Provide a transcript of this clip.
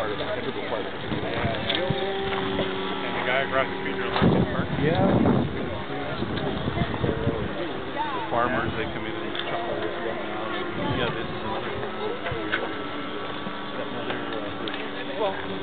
part of it, integral part of it. And the guy across the street from Larkin Park? Yeah. The farmers, they come in and chuckle with them now. Yeah, this is another farm over here. Got another, well,